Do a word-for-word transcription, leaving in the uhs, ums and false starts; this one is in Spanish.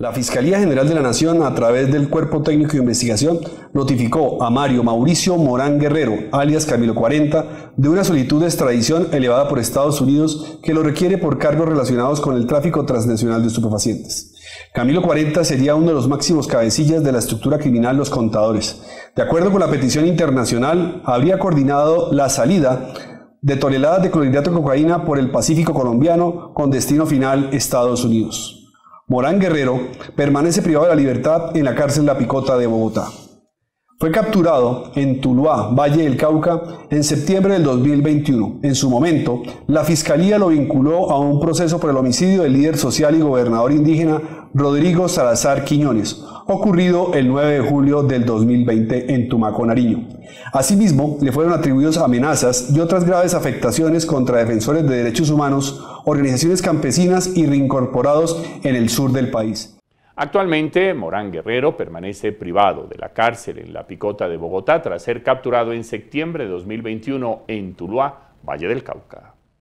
La Fiscalía General de la Nación, a través del Cuerpo Técnico de Investigación, notificó a Mario Mauricio Morán Guerrero, alias Camilo cuarenta, de una solicitud de extradición elevada por Estados Unidos que lo requiere por cargos relacionados con el tráfico transnacional de estupefacientes. Camilo cuarenta sería uno de los máximos cabecillas de la estructura criminal Los Contadores. De acuerdo con la petición internacional, habría coordinado la salida de toneladas de clorhidrato de cocaína por el Pacífico colombiano con destino final Estados Unidos. Morán Guerrero permanece privado de la libertad en la cárcel La Picota de Bogotá. Fue capturado en Tuluá, Valle del Cauca, en septiembre del dos mil veintiuno. En su momento, la Fiscalía lo vinculó a un proceso por el homicidio del líder social y gobernador indígena Rodrigo Salazar Quiñones, ocurrido el nueve de julio del dos mil veinte en Tumaco, Nariño. Asimismo, le fueron atribuidas amenazas y otras graves afectaciones contra defensores de derechos humanos, organizaciones campesinas y reincorporados en el sur del país. Actualmente, Morán Guerrero permanece privado de la cárcel en La Picota de Bogotá tras ser capturado en septiembre de dos mil veintiuno en Tuluá, Valle del Cauca.